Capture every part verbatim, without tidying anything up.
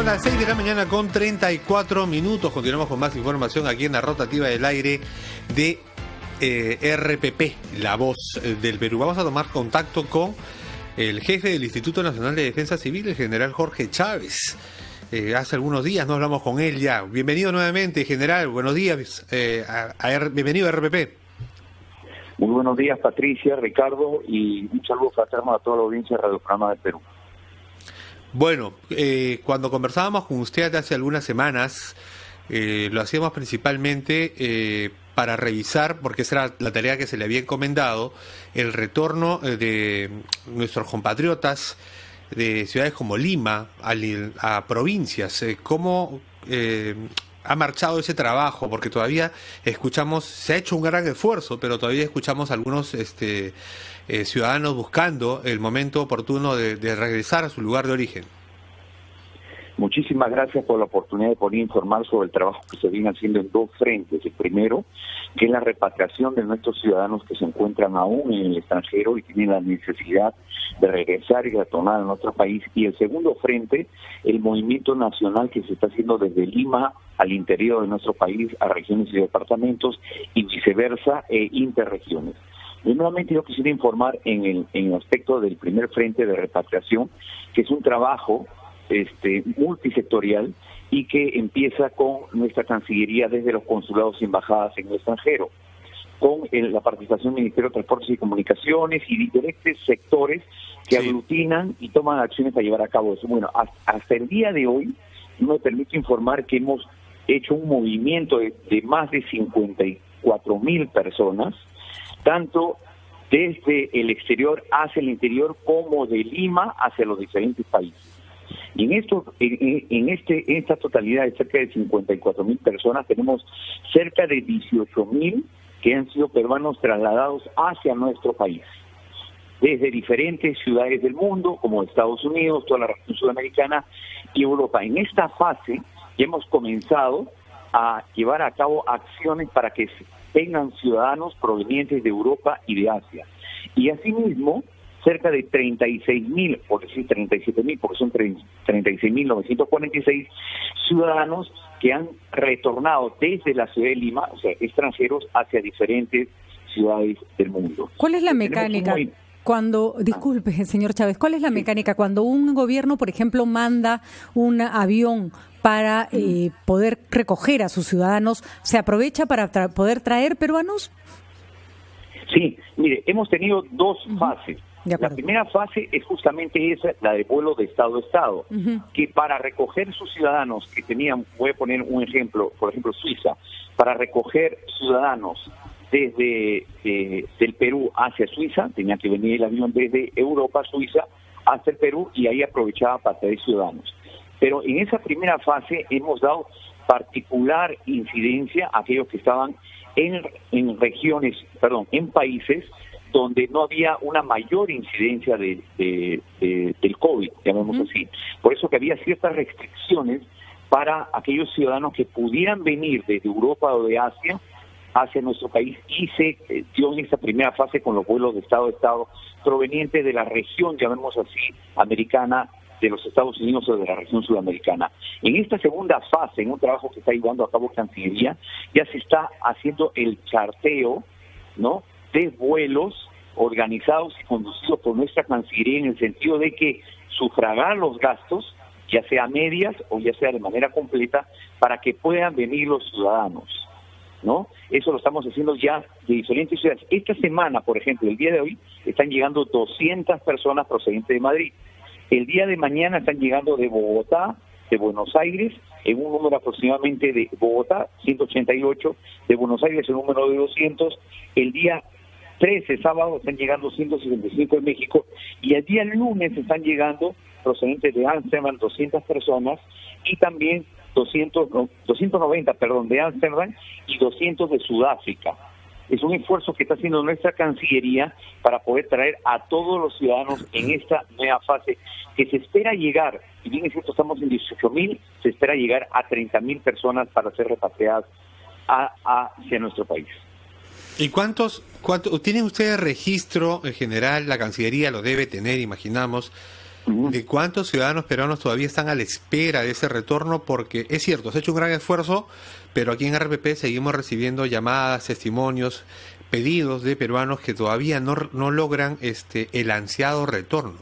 Son las seis de la mañana con treinta y cuatro minutos. Continuamos con más información aquí en la rotativa del aire de eh, R P P, La Voz del Perú. Vamos a tomar contacto con el jefe del Instituto Nacional de Defensa Civil, el general Jorge Chávez. Eh, hace algunos días no hablamos con él ya. Bienvenido nuevamente, general. Buenos días. Eh, a, a R, bienvenido a R P P. Muy buenos días, Patricia, Ricardo, y un saludo fraterno a toda la audiencia de Radio Programa del Perú. Bueno, eh, cuando conversábamos con usted hace algunas semanas, eh, lo hacíamos principalmente eh, para revisar, porque esa era la tarea que se le había encomendado, el retorno eh, de nuestros compatriotas de ciudades como Lima a, a provincias. Eh, ¿Cómo eh, ha marchado ese trabajo? Porque todavía escuchamos, se ha hecho un gran esfuerzo, pero todavía escuchamos algunos este, eh, ciudadanos buscando el momento oportuno de, de regresar a su lugar de origen. Muchísimas gracias por la oportunidad de poder informar sobre el trabajo que se viene haciendo en dos frentes. El primero, que es la repatriación de nuestros ciudadanos que se encuentran aún en el extranjero y tienen la necesidad de regresar y retornar a nuestro país. Y el segundo frente, el movimiento nacional que se está haciendo desde Lima al interior de nuestro país, a regiones y departamentos, y viceversa, e interregiones. Yo nuevamente yo quisiera informar en el, en el aspecto del primer frente de repatriación, que es un trabajo este multisectorial y que empieza con nuestra Cancillería desde los consulados y embajadas en el extranjero, con el, la participación del Ministerio de Transportes y Comunicaciones y diferentes sectores que sí aglutinan y toman acciones para llevar a cabo eso. Bueno, hasta, hasta el día de hoy me permito informar que hemos hecho un movimiento de, de más de cincuenta y cuatro mil personas, tanto desde el exterior hacia el interior como de Lima hacia los diferentes países. Y en esto, en, en este, en esta totalidad de cerca de cincuenta y cuatro mil personas, tenemos cerca de dieciocho mil que han sido peruanos trasladados hacia nuestro país, desde diferentes ciudades del mundo, como Estados Unidos, toda la región sudamericana y Europa. En esta fase ya hemos comenzado a llevar a cabo acciones para que tengan ciudadanos provenientes de Europa y de Asia. Y asimismo, cerca de treinta y seis mil, por decir treinta y siete mil, porque son treinta y seis mil novecientos cuarenta y seis ciudadanos que han retornado desde la ciudad de Lima, o sea, extranjeros, hacia diferentes ciudades del mundo. ¿Cuál es la mecánica? Muy... Cuando, disculpe, señor Chávez, ¿cuál es la sí. mecánica cuando un gobierno, por ejemplo, manda un avión para eh, poder recoger a sus ciudadanos, se aprovecha para tra- poder traer peruanos? Sí, mire, hemos tenido dos uh-huh. fases. La primera fase es justamente esa, la de vuelo de Estado a Estado, uh-huh. que para recoger sus ciudadanos que tenían, voy a poner un ejemplo, por ejemplo Suiza, para recoger ciudadanos desde eh, del Perú hacia Suiza, tenía que venir el avión desde Europa a Suiza hasta el Perú y ahí aprovechaba para traer ciudadanos. Pero en esa primera fase hemos dado particular incidencia a aquellos que estaban en, en regiones, perdón, en países donde no había una mayor incidencia de, de, de, del COVID, llamemos uh-huh. así. Por eso que había ciertas restricciones para aquellos ciudadanos que pudieran venir desde Europa o de Asia hacia nuestro país, y se eh, dio en esta primera fase con los vuelos de Estado a Estado provenientes de la región, llamemos así, americana, de los Estados Unidos o de la región sudamericana. En esta segunda fase, en un trabajo que está llevando a cabo Cancillería, ya se está haciendo el charteo, ¿no?, de vuelos organizados y conducidos por nuestra Cancillería, en el sentido de que sufragar los gastos, ya sea a medias o ya sea de manera completa, para que puedan venir los ciudadanos, ¿no? Eso lo estamos haciendo ya de diferentes ciudades. Esta semana, por ejemplo, el día de hoy, están llegando doscientas personas procedentes de Madrid. El día de mañana están llegando de Bogotá, de Buenos Aires, en un número aproximadamente de Bogotá, ciento ochenta y ocho, de Buenos Aires el número de doscientos, el día trece, sábado, están llegando ciento sesenta y cinco de México, y el día lunes están llegando procedentes de Ámsterdam doscientas personas, y también doscientos, doscientos noventa, perdón, de Ámsterdam y doscientos de Sudáfrica. Es un esfuerzo que está haciendo nuestra Cancillería para poder traer a todos los ciudadanos en esta nueva fase, que se espera llegar, y bien es cierto, estamos en dieciocho mil, se espera llegar a treinta mil personas para ser repatriadas a, a, hacia nuestro país. ¿Y cuántos, cuántos tiene usted registro en general? La Cancillería lo debe tener, imaginamos, de cuántos ciudadanos peruanos todavía están a la espera de ese retorno, porque es cierto, se ha hecho un gran esfuerzo, pero aquí en R P P seguimos recibiendo llamadas, testimonios, pedidos de peruanos que todavía no, no logran este el ansiado retorno.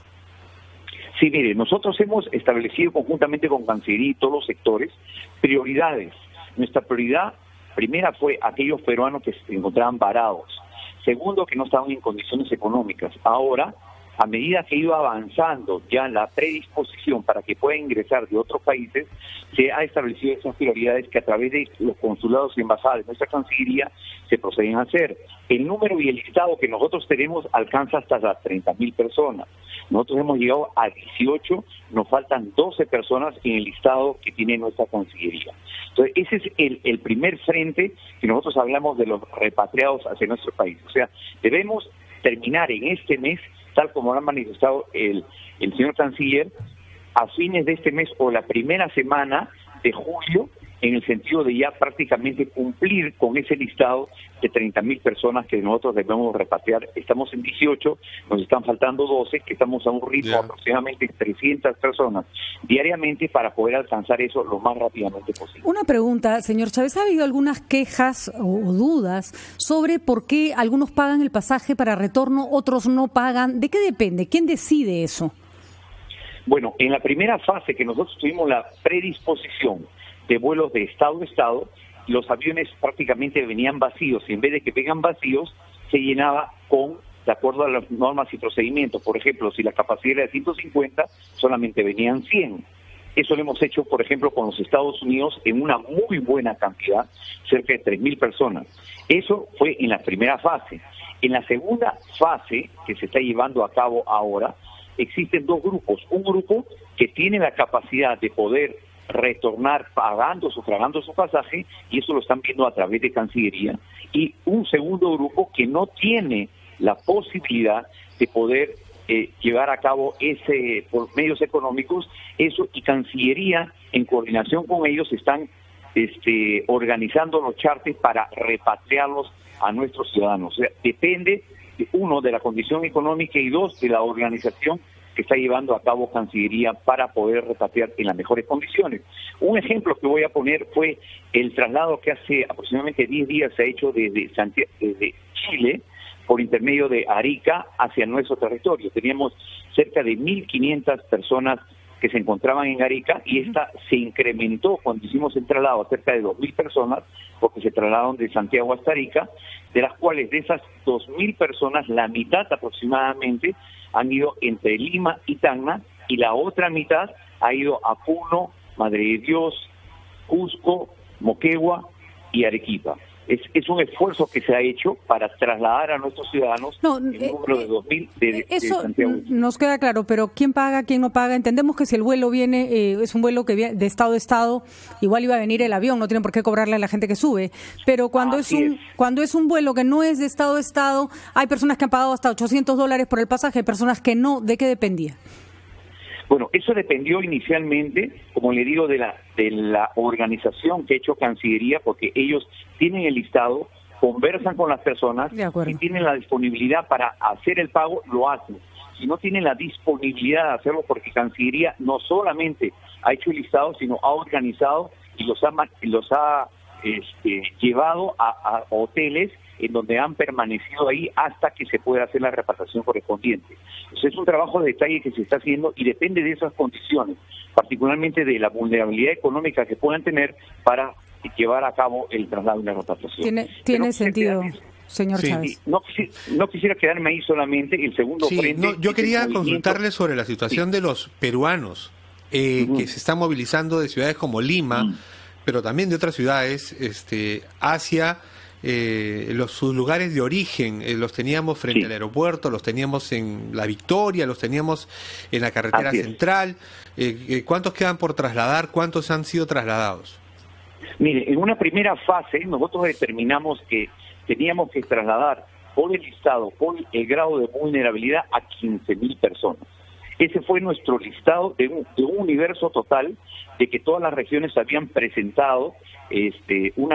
Sí, mire, nosotros hemos establecido conjuntamente con Cancillería y todos los sectores prioridades. Nuestra prioridad primera fue aquellos peruanos que se encontraban varados. Segundo, que no estaban en condiciones económicas. Ahora, a medida que iba avanzando ya la predisposición para que puedan ingresar de otros países, se ha establecido esas prioridades que a través de los consulados y embajadas de nuestra Cancillería se proceden a hacer. El número y el listado que nosotros tenemos alcanza hasta las treinta mil personas. Nosotros hemos llegado a dieciocho, nos faltan doce personas en el listado que tiene nuestra Cancillería. Entonces, ese es el, el primer frente que nosotros hablamos de los repatriados hacia nuestro país. O sea, debemos terminar en este mes, tal como lo ha manifestado el, el señor canciller, a fines de este mes o la primera semana de julio, en el sentido de ya prácticamente cumplir con ese listado de treinta mil personas que nosotros debemos repatriar. Estamos en dieciocho, nos están faltando doce, que estamos a un ritmo de aproximadamente trescientas personas diariamente para poder alcanzar eso lo más rápidamente posible. Una pregunta, señor Chávez, ¿ha habido algunas quejas o dudas sobre por qué algunos pagan el pasaje para retorno, otros no pagan? ¿De qué depende? ¿Quién decide eso? Bueno, en la primera fase que nosotros tuvimos la predisposición de vuelos de estado a estado, los aviones prácticamente venían vacíos, y en vez de que vengan vacíos, se llenaba con, de acuerdo a las normas y procedimientos. Por ejemplo, si la capacidad era de ciento cincuenta, solamente venían cien. Eso lo hemos hecho, por ejemplo, con los Estados Unidos en una muy buena cantidad, cerca de tres mil personas. Eso fue en la primera fase. En la segunda fase, que se está llevando a cabo ahora, existen dos grupos. Un grupo que tiene la capacidad de poder retornar pagando, sufragando su pasaje, y eso lo están viendo a través de Cancillería, y un segundo grupo que no tiene la posibilidad de poder eh, llevar a cabo ese por medios económicos, eso, y Cancillería en coordinación con ellos están este, organizando los charters para repatriarlos a nuestros ciudadanos. O sea, depende, uno, de la condición económica, y dos, de la organización que está llevando a cabo Cancillería para poder repatriar en las mejores condiciones. Un ejemplo que voy a poner fue el traslado que hace aproximadamente diez días se ha hecho desde, Santiago, desde Chile, por intermedio de Arica, hacia nuestro territorio. Teníamos cerca de mil quinientas personas que se encontraban en Arica, y esta se incrementó cuando hicimos el traslado a cerca de dos mil personas, porque se trasladaron de Santiago hasta Arica, de las cuales de esas dos mil personas, la mitad aproximadamente han ido entre Lima y Tacna, y la otra mitad ha ido a Puno, Madre de Dios, Cusco, Moquegua y Arequipa. Es, es un esfuerzo que se ha hecho para trasladar a nuestros ciudadanos no, el eh, número de dos mil de, de, eso de Santiago. Nos queda claro, pero ¿quién paga, quién no paga? Entendemos que si el vuelo viene, eh, es un vuelo que viene de estado a estado, igual iba a venir el avión, no tienen por qué cobrarle a la gente que sube, pero cuando es un, es. cuando es un vuelo que no es de estado a estado, hay personas que han pagado hasta ochocientos dólares por el pasaje, hay personas que no. ¿De qué dependía? Bueno, eso dependió inicialmente, como le digo, de la de la organización que ha hecho Cancillería, porque ellos tienen el listado, conversan con las personas, y tienen la disponibilidad para hacer el pago, lo hacen. Si no tienen la disponibilidad de hacerlo, porque Cancillería no solamente ha hecho el listado, sino ha organizado y los ha, los ha este, llevado a, a hoteles en donde han permanecido ahí hasta que se pueda hacer la repatriación correspondiente. Entonces es un trabajo de detalle que se está haciendo, y depende de esas condiciones, particularmente de la vulnerabilidad económica que puedan tener para llevar a cabo el traslado y la repatriación. Tiene, tiene sentido, señor sí. Chávez. No, no quisiera quedarme ahí solamente. El segundo sí, frente... No, yo quería consultarle sobre la situación sí. de los peruanos eh, uh-huh. que se están movilizando de ciudades como Lima, uh-huh. pero también de otras ciudades este, hacia... Eh, los, sus lugares de origen, eh, los teníamos frente sí. al aeropuerto, los teníamos en La Victoria, los teníamos en la carretera central. Eh, eh, ¿Cuántos quedan por trasladar? ¿Cuántos han sido trasladados? Mire, en una primera fase nosotros determinamos que teníamos que trasladar por el listado, por el grado de vulnerabilidad, a quince mil personas. Ese fue nuestro listado de un, de un universo total de que todas las regiones habían presentado este, unas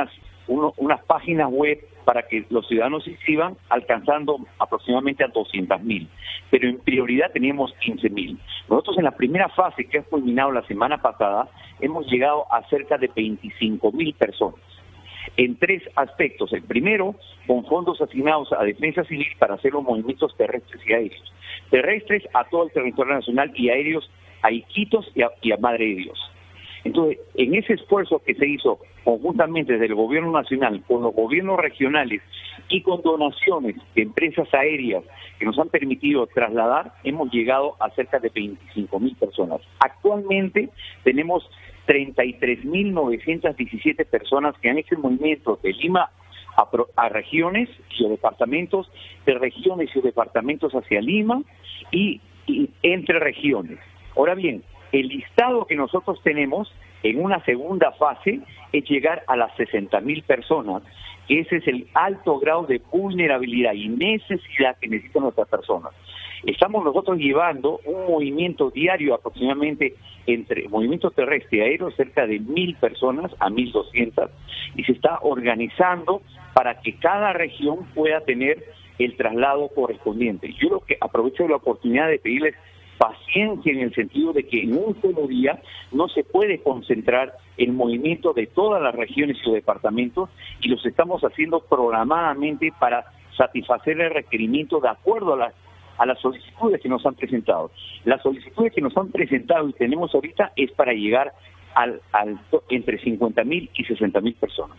uno, unas páginas web para que los ciudadanos se inscriban, alcanzando aproximadamente a doscientas mil. Pero en prioridad teníamos quince mil. Nosotros en la primera fase, que ha culminado la semana pasada, hemos llegado a cerca de veinticinco mil personas. En tres aspectos. El primero, con fondos asignados a Defensa Civil para hacer los movimientos terrestres y aéreos. Terrestres a todo el territorio nacional y aéreos a Iquitos y a, y a Madre de Dios. Entonces, en ese esfuerzo que se hizo conjuntamente desde el gobierno nacional con los gobiernos regionales y con donaciones de empresas aéreas que nos han permitido trasladar, hemos llegado a cerca de veinticinco mil personas. Actualmente tenemos treinta y tres mil novecientas diecisiete personas que han hecho el movimiento de Lima a, pro, a regiones y o departamentos, de regiones y o departamentos hacia Lima y, y entre regiones. Ahora bien, el listado que nosotros tenemos en una segunda fase es llegar a las sesenta mil personas, que ese es el alto grado de vulnerabilidad y necesidad que necesitan nuestras personas. Estamos nosotros llevando un movimiento diario aproximadamente entre movimiento terrestre y aéreo, cerca de mil personas a mil doscientas, y se está organizando para que cada región pueda tener el traslado correspondiente. Yo lo que aprovecho la oportunidad de pedirles paciencia en el sentido de que en un solo día no se puede concentrar el movimiento de todas las regiones y departamentos, y los estamos haciendo programadamente para satisfacer el requerimiento de acuerdo a las a las solicitudes que nos han presentado. Las solicitudes que nos han presentado y tenemos ahorita es para llegar al, al entre cincuenta mil y sesenta mil personas.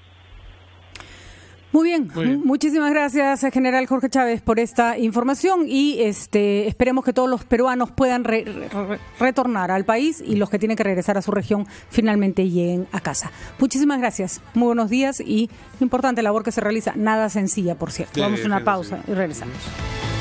Muy bien. Muy bien, muchísimas gracias, general Jorge Chávez, por esta información, y este esperemos que todos los peruanos puedan re, re, retornar al país y los que tienen que regresar a su región finalmente lleguen a casa. Muchísimas gracias, muy buenos días, y importante labor que se realiza, nada sencilla, por cierto. Vamos a una pausa y regresamos.